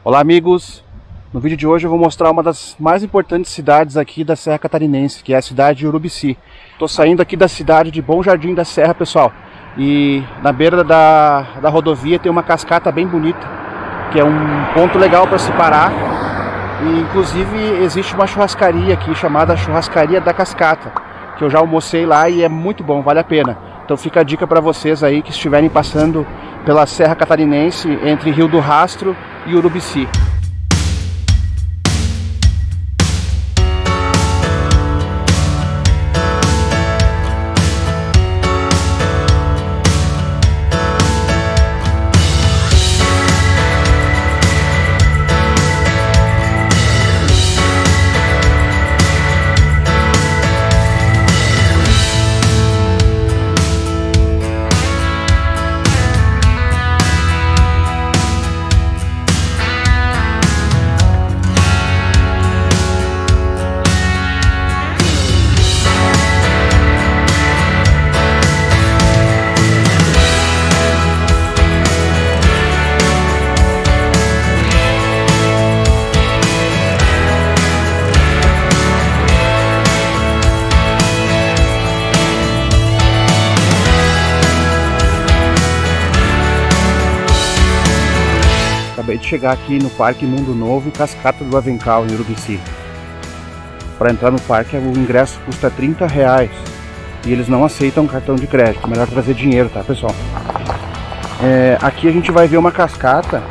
Olá amigos, no vídeo de hoje eu vou mostrar uma das mais importantes cidades aqui da Serra Catarinense, que é a cidade de Urubici. Estou saindo aqui da cidade de Bom Jardim da Serra, pessoal, e na beira da rodovia tem uma cascata bem bonita, que é um ponto legal para se parar, e inclusive existe uma churrascaria aqui chamada Churrascaria da Cascata, que eu já almocei lá e é muito bom, vale a pena. Então fica a dica para vocês aí que estiverem passando pela Serra Catarinense, entre Rio do Rastro e Urubici. Acabei de chegar aqui no Parque Mundo Novo e Cascata do Avencal, em Urubici. Para entrar no parque, o ingresso custa R$30 e eles não aceitam cartão de crédito. Melhor trazer dinheiro, tá, pessoal? Aqui a gente vai ver uma cascata,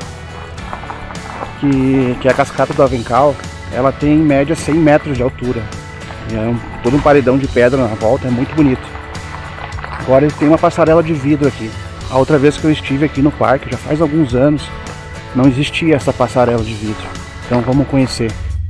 que é a Cascata do Avencal. Ela tem em média 100 metros de altura. Todo um paredão de pedra na volta, é muito bonito. Agora eles têm uma passarela de vidro aqui. A outra vez que eu estive aqui no parque, já faz alguns anos, não existia essa passarela de vidro, então vamos conhecer.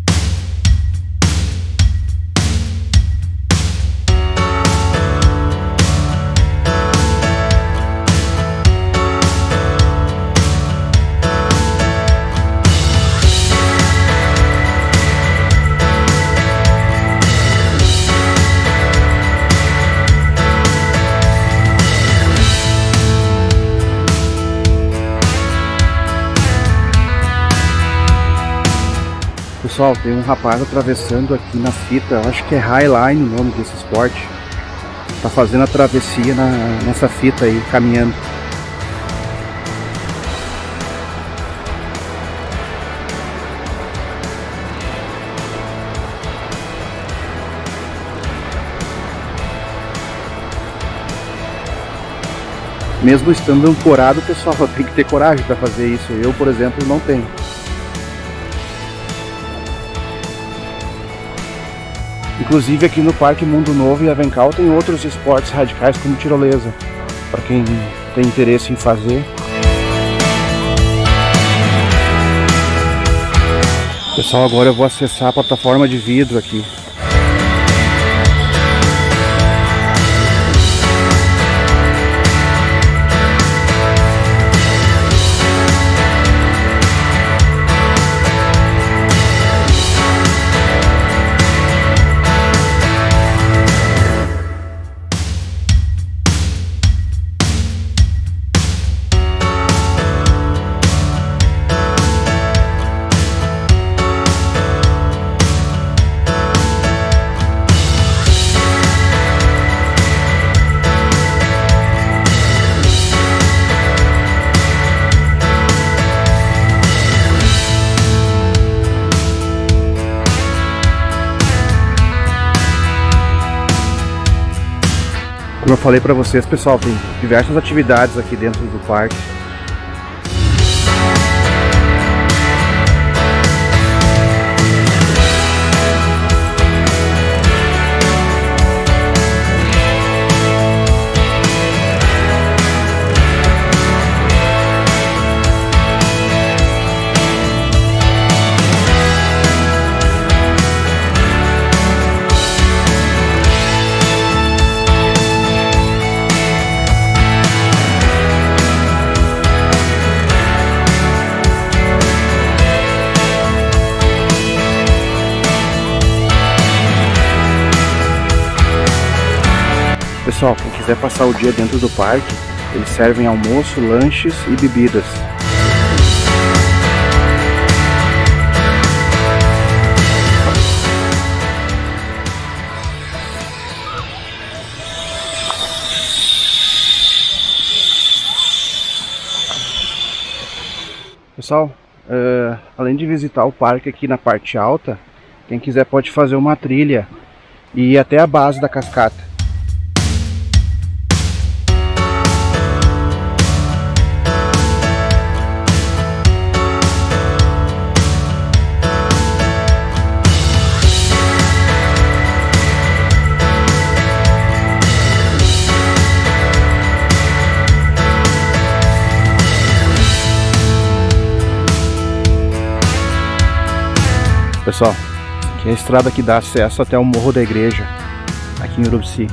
Pessoal, tem um rapaz atravessando aqui na fita, acho que é Highline o nome desse esporte. Tá fazendo a travessia nessa fita aí, caminhando. Mesmo estando ancorado, pessoal, tem que ter coragem para fazer isso. Eu, por exemplo, não tenho. Inclusive aqui no Parque Mundo Novo e Avencal tem outros esportes radicais como tirolesa, para quem tem interesse em fazer. Pessoal, agora eu vou acessar a plataforma de vidro aqui. Como eu falei para vocês, pessoal, tem diversas atividades aqui dentro do parque. Pessoal, quem quiser passar o dia dentro do parque, eles servem almoço, lanches e bebidas. Pessoal, além de visitar o parque aqui na parte alta, quem quiser pode fazer uma trilha e ir até a base da cascata. Pessoal, aqui é a estrada que dá acesso até o Morro da Igreja, aqui em Urubici.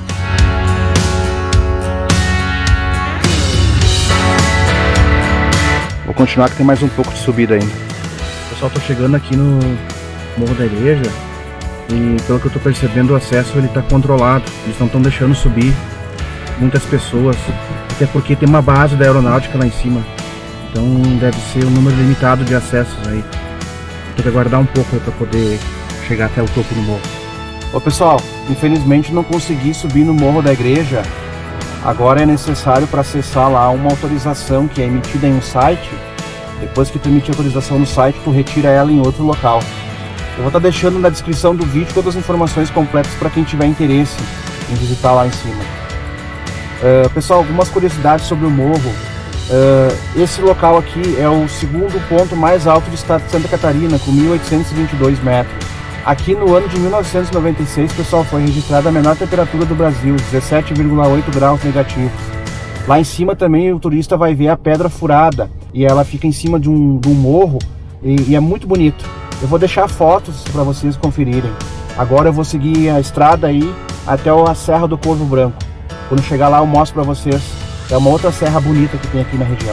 Vou continuar que tem mais um pouco de subida ainda. Pessoal, tô chegando aqui no Morro da Igreja e pelo que eu tô percebendo o acesso ele tá controlado. Eles não estão deixando subir muitas pessoas, até porque tem uma base da aeronáutica lá em cima. Então deve ser um número limitado de acessos aí. Tem que aguardar um pouco para poder chegar até o topo do morro. Ô pessoal, infelizmente não consegui subir no Morro da Igreja. Agora é necessário para acessar lá uma autorização que é emitida em um site. Depois que tu emitir a autorização no site, tu retira ela em outro local. Eu vou estar deixando na descrição do vídeo todas as informações completas para quem tiver interesse em visitar lá em cima. Pessoal, algumas curiosidades sobre o morro. Esse local aqui é o segundo ponto mais alto do estado de Santa Catarina, com 1.822 metros. Aqui no ano de 1996, pessoal, foi registrada a menor temperatura do Brasil, 17,8 graus negativos. Lá em cima também o turista vai ver a Pedra Furada, e ela fica em cima de um morro, e é muito bonito. Eu vou deixar fotos para vocês conferirem. Agora eu vou seguir a estrada aí até a Serra do Corvo Branco. Quando chegar lá eu mostro para vocês. É uma outra serra bonita que tem aqui na região.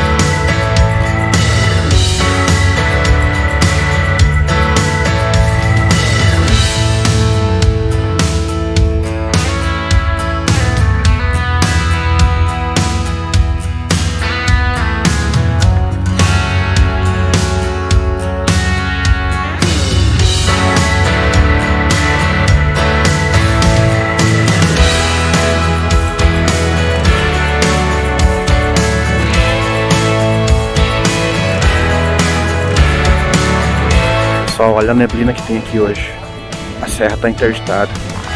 Pessoal, olha a neblina que tem aqui hoje. A serra está interditada.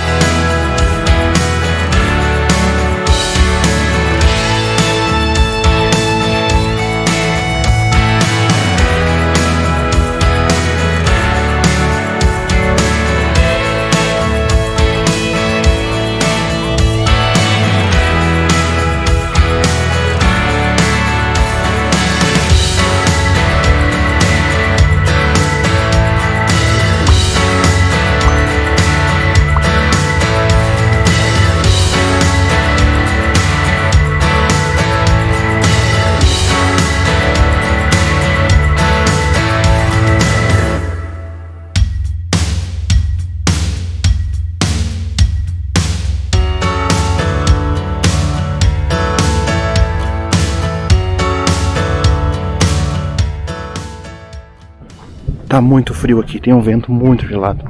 Tá muito frio aqui, tem um vento muito gelado.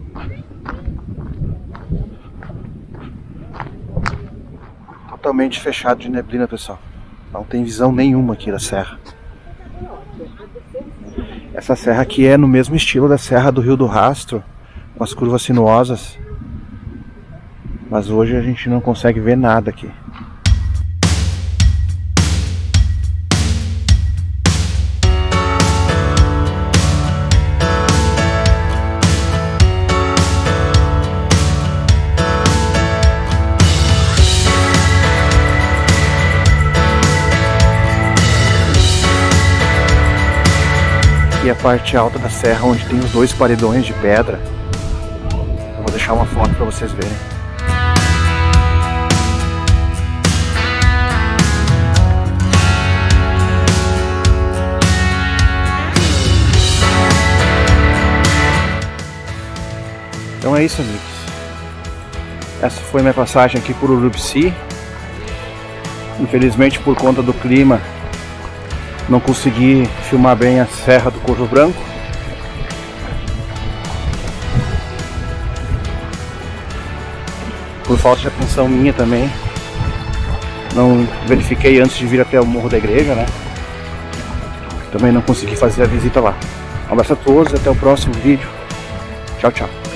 Totalmente fechado de neblina, pessoal. Não tem visão nenhuma aqui da serra. Essa serra aqui é no mesmo estilo da Serra do Rio do Rastro, com as curvas sinuosas. Mas hoje a gente não consegue ver nada aqui. E a parte alta da serra, onde tem os dois paredões de pedra. Eu vou deixar uma foto para vocês verem. Então é isso, amigos. Essa foi minha passagem aqui por Urubici. Infelizmente, por conta do clima, não consegui filmar bem a Serra do Corvo Branco. Por falta de atenção minha também. Não verifiquei antes de vir até o Morro da Igreja, né? também não consegui fazer a visita lá. Um abraço a todos, até o próximo vídeo. Tchau, tchau.